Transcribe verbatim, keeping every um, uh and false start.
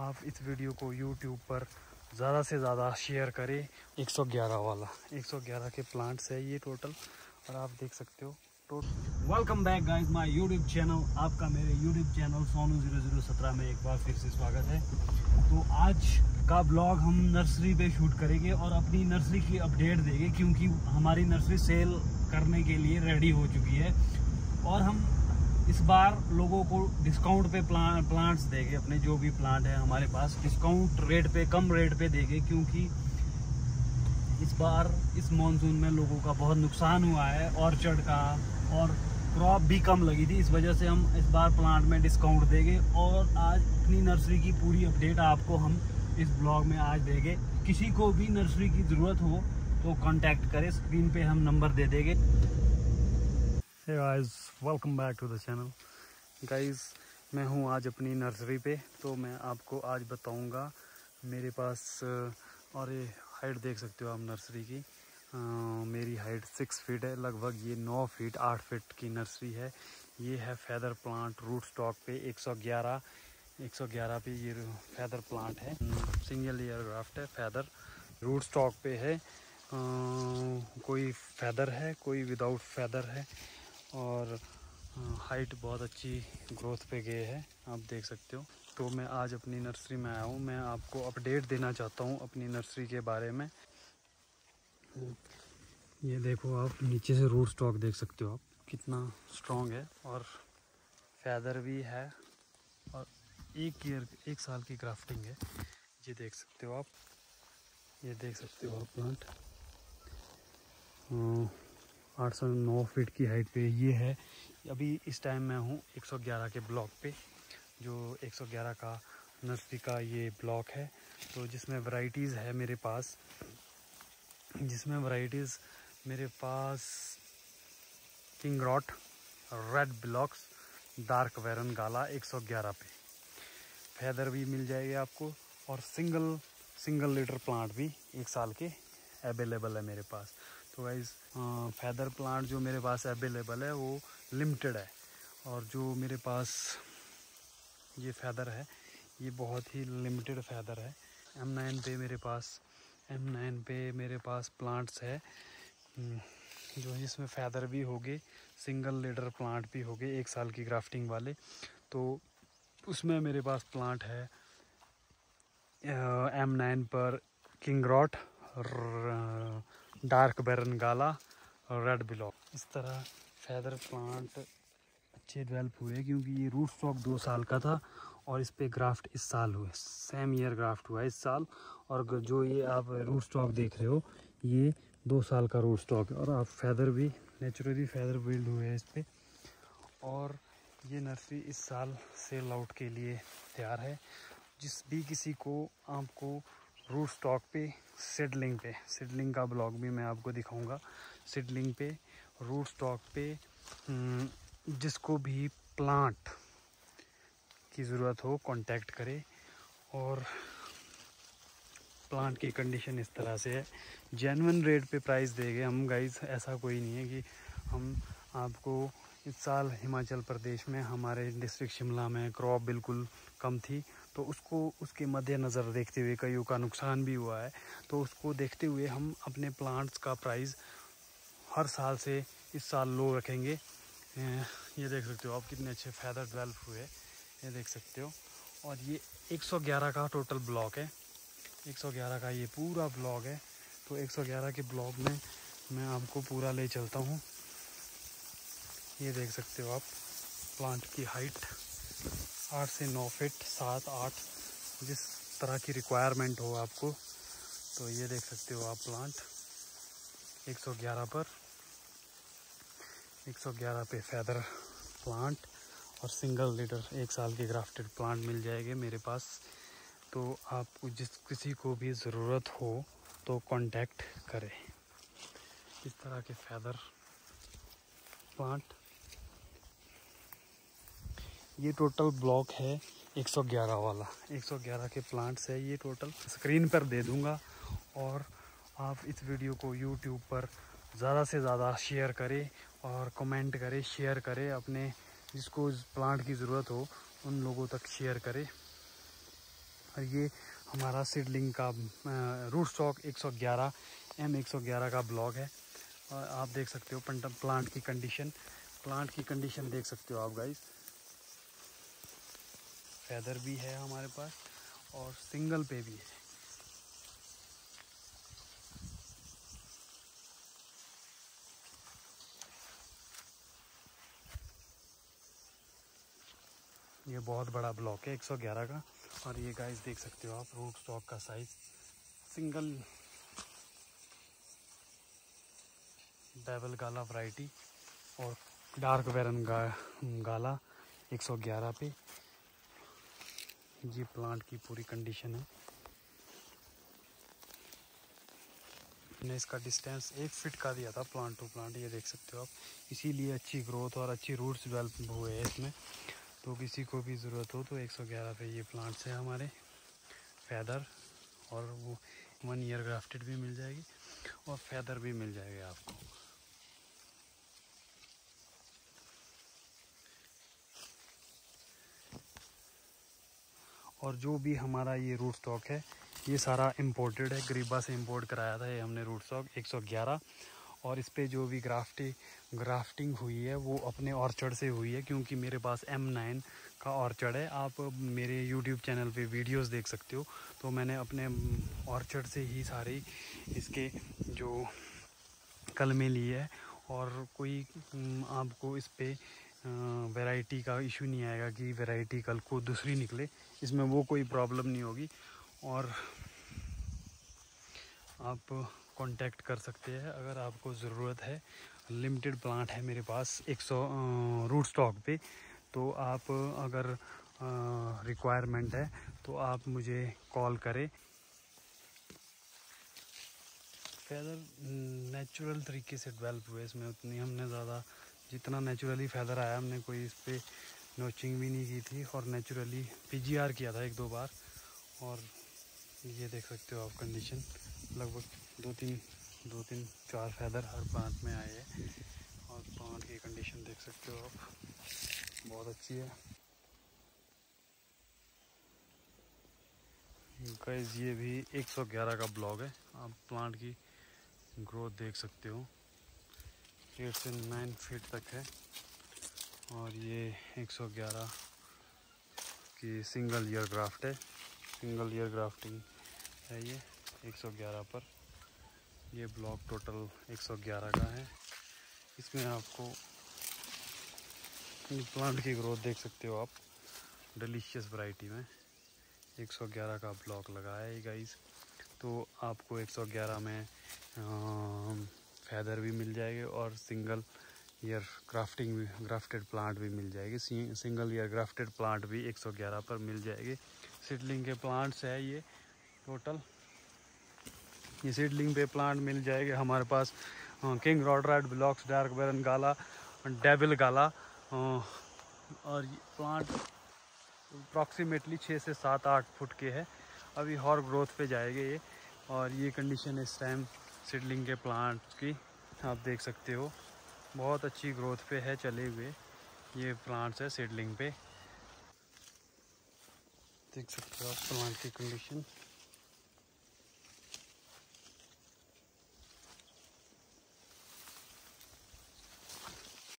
आप इस वीडियो को यूट्यूब पर ज़्यादा से ज़्यादा शेयर करें। एक सौ ग्यारह वाला एक सौ ग्यारह के प्लांट्स है ये टोटल, और आप देख सकते हो total. Welcome back guys my YouTube channel, आपका मेरे YouTube channel Sonu zero zero सत्रह में एक बार फिर से स्वागत है। तो आज का ब्लॉग हम नर्सरी पे शूट करेंगे और अपनी नर्सरी की अपडेट देंगे, क्योंकि हमारी नर्सरी सेल करने के लिए रेडी हो चुकी है और हम इस बार लोगों को डिस्काउंट पे प्लांट प्लांट्स देंगे। अपने जो भी प्लांट है हमारे पास डिस्काउंट रेट पे, कम रेट पे देंगे, क्योंकि इस बार इस मॉनसून में लोगों का बहुत नुकसान हुआ है ऑर्चर्ड का, और क्रॉप भी कम लगी थी। इस वजह से हम इस बार प्लांट में डिस्काउंट देंगे और आज अपनी नर्सरी की पूरी अपडेट आपको हम इस ब्लॉग में आज देंगे। किसी को भी नर्सरी की ज़रूरत हो तो कांटेक्ट करें, स्क्रीन पे हम नंबर दे देंगे। Hey guys, welcome back to the channel. Guys, मैं हूं आज अपनी नर्सरी पे, तो मैं आपको आज बताऊंगा मेरे पास, और ये हाइट देख सकते हो आप नर्सरी की। आ, मेरी हाइट सिक्स फीट है लगभग, ये नौ फीट आठ फीट की नर्सरी है। ये है फेदर प्लांट रूट स्टॉक पे एक सौ ग्यारह एक सौ ग्यारह पे ये फेदर प्लांट है। सिंगल ईयर ग्राफ्ट है, फेदर रूट स्टॉक पे है। आ, कोई फेदर है, कोई विदाउट फेदर है, और हाइट बहुत अच्छी ग्रोथ पे गए है, आप देख सकते हो। तो मैं आज अपनी नर्सरी में आया हूँ, मैं आपको अपडेट देना चाहता हूँ अपनी नर्सरी के बारे में। ये देखो आप, नीचे से रूट स्टॉक देख सकते हो आप कितना स्ट्रॉन्ग है, और फेदर भी है, और एक ईयर एक साल की ग्राफ्टिंग है। ये देख सकते हो आप, ये देख सकते हो आप प्लांट आठ सौ नौ फीट की हाइट पे ये है। अभी इस टाइम मैं हूँ एक सौ ग्यारह के ब्लॉक पे, जो एक सौ ग्यारह का नर्सरी का ये ब्लॉक है। तो जिसमें वैरायटीज़ है मेरे पास, जिसमें वैरायटीज़ मेरे पास King Roat, Red Velox, Dark Baron Gala एक सौ ग्यारह पे। फेदर भी मिल जाएगी आपको, और सिंगल सिंगल लीटर प्लांट भी एक साल के अवेलेबल है मेरे पास। तो गाइस, फेदर प्लांट जो मेरे पास अवेलेबल है वो लिमिटेड है, और जो मेरे पास ये फेदर है ये बहुत ही लिमिटेड फेदर है। एम नाइन पे मेरे पास एम नाइन पे मेरे पास प्लांट्स है जो जिसमें फेदर भी होगे, सिंगल लीडर प्लांट भी होगे एक साल की ग्राफ्टिंग वाले। तो उसमें मेरे पास प्लांट है एम नाइन पर King Roat, Dark Baron Gala, Red ब्लॉक। इस तरह फेदर प्लांट अच्छे डेवलप हुए, क्योंकि ये रूट स्टॉक दो साल का था और इस पे ग्राफ्ट इस साल हुए, सेम ईयर ग्राफ्ट हुआ इस साल। और जो ये आप रूट स्टॉक देख रहे हो ये दो साल का रूट स्टॉक है, और आप फेदर भी नेचुरली फेदर बिल्ड हुए हैं इस पे। और ये नर्सरी इस साल सेल आउट के लिए तैयार है। जिस भी किसी को आपको रूट स्टॉक पे सीडलिंग पे सीडलिंग का ब्लॉग भी मैं आपको दिखाऊंगा। सीडलिंग पे रूट स्टॉक पे जिसको भी प्लांट की ज़रूरत हो कांटेक्ट करें। और प्लांट की कंडीशन इस तरह से है, जेन्युइन रेट पे प्राइस देंगे हम गाइस। ऐसा कोई नहीं है कि हम आपको, इस साल हिमाचल प्रदेश में हमारे डिस्ट्रिक्ट शिमला में क्रॉप बिल्कुल कम थी, तो उसको उसके मद्देनज़र देखते हुए कईयों का नुकसान भी हुआ है, तो उसको देखते हुए हम अपने प्लांट्स का प्राइस हर साल से इस साल लो रखेंगे। ये देख सकते हो आप कितने अच्छे फेदर डेवलप हुए, ये देख सकते हो। और ये एक सौ ग्यारह का टोटल ब्लॉक है, एक सौ ग्यारह का ये पूरा ब्लॉक है। तो एक सौ ग्यारह के ब्लॉक में मैं आपको पूरा ले चलता हूँ। ये देख सकते हो आप प्लांट की हाइट आठ से नौ फीट, सात आठ, जिस तरह की रिक्वायरमेंट हो आपको। तो ये देख सकते हो आप प्लांट एक सौ ग्यारह पर एक सौ ग्यारह पे फेदर प्लांट और सिंगल लीटर एक साल के ग्राफ्टेड प्लांट मिल जाएंगे मेरे पास। तो आपको जिस किसी को भी ज़रूरत हो तो कांटेक्ट करें। इस तरह के फेदर प्लांट, ये टोटल ब्लॉक है एक सौ ग्यारह वाला, एक सौ ग्यारह के प्लांट्स है ये टोटल। स्क्रीन पर दे दूंगा, और आप इस वीडियो को यूट्यूब पर ज़्यादा से ज़्यादा शेयर करें और कमेंट करें, शेयर करें, अपने जिसको प्लांट की ज़रूरत हो उन लोगों तक शेयर करें। और ये हमारा सीडलिंग का रूट स्टॉक एक सौ ग्यारह एम एक सौ ग्यारह का ब्लॉक है। और आप देख सकते हो प्लांट की कंडीशन प्लांट की कंडीशन देख सकते हो आप गाइस। फैदर भी है हमारे पास और सिंगल पे भी है। ये बहुत बड़ा ब्लॉक है एक सौ ग्यारह का। और ये गाइस देख सकते हो आप रूट स्टॉक का size single Devil Gala variety और डार्क बैरन गा, गाला एक सौ ग्यारह पे। ये प्लांट की पूरी कंडीशन है। मैंने इसका डिस्टेंस एक फीट का दिया था प्लांट टू प्लांट, ये देख सकते हो आप। इसीलिए अच्छी ग्रोथ और अच्छी रूट्स डेवलप हुए हैं इसमें। तो किसी को भी ज़रूरत हो तो एक सौ ग्यारह पे ये प्लांट्स हैं हमारे फैदर, और वो वन ईयर ग्राफ्टेड भी मिल जाएगी और फैदर भी मिल जाएगा आपको। और जो भी हमारा ये रूट स्टॉक है ये सारा इंपोर्टेड है, गरीबा से इंपोर्ट कराया था ये हमने रूट स्टॉक एक सौ ग्यारह। और इस पे जो भी ग्राफ्टिंग ग्राफ्टिंग हुई है वो अपने ऑर्चर्ड से हुई है, क्योंकि मेरे पास एम नाइन का ऑर्चर्ड है। आप मेरे यूट्यूब चैनल पे वीडियोस देख सकते हो। तो मैंने अपने ऑर्चर्ड से ही सारे इसके जो कलमे लिए है। और कोई आपको इस पे वैरायटी का इशू नहीं आएगा कि वैरायटी कल को दूसरी निकले, इसमें वो कोई प्रॉब्लम नहीं होगी। और आप कांटेक्ट कर सकते हैं अगर आपको ज़रूरत है। लिमिटेड प्लांट है मेरे पास एक सौ रूट स्टॉक पे। तो आप अगर रिक्वायरमेंट है तो आप मुझे कॉल करें। फैदर नेचुरल तरीके से डेवलप हुए इसमें, उतनी हमने ज़्यादा जितना नेचुरली फैदर आया हमने कोई इस पर नोचिंग भी नहीं की थी। और नेचुरली पीजीआर किया था एक दो बार। और ये देख सकते हो आप कंडीशन, लगभग दो तीन दो तीन चार फैदर हर प्लांट में आए हैं। और प्लांट की कंडीशन देख सकते हो आप, बहुत अच्छी है गाइस। ये भी एक सौ ग्यारह का ब्लॉक है। आप प्लांट की ग्रोथ देख सकते हो, एट से नाइन फीट तक है। और ये एक सौ ग्यारह की सिंगल ईयर ग्राफ्ट है, सिंगल ईयर ग्राफ्टिंग है ये एक सौ ग्यारह पर। ये ब्लॉक टोटल एक सौ ग्यारह का है। इसमें आपको प्लांट की ग्रोथ देख सकते हो आप, डिलीशियस वैरायटी में एक सौ ग्यारह का ब्लॉक लगा है गाइस। तो आपको एक सौ ग्यारह में फैदर भी मिल जाएगी और सिंगल ईयर ग्राफ्टिंग भी ग्राफ्टेड प्लांट भी मिल जाएगी। सिंगल ईयर ग्राफ्टेड प्लांट भी एक सौ ग्यारह पर मिल जाएगी। सीडलिंग के प्लांट्स है ये टोटल। ये सीडलिंग पे प्लांट मिल जाएंगे हमारे पास King Roat Red Velox, Dark Baron Gala, Devil Gala. और ये प्लांट अप्रॉक्सीमेटली छः से सात आठ फुट के है, अभी और ग्रोथ पे जाएंगे ये। और ये कंडीशन इस टाइम सीडलिंग के प्लांट की आप देख सकते हो, बहुत अच्छी ग्रोथ पे है चले हुए ये प्लांट्स है सीडलिंग पे। देख सकते हो आप प्लांट की कंडीशन।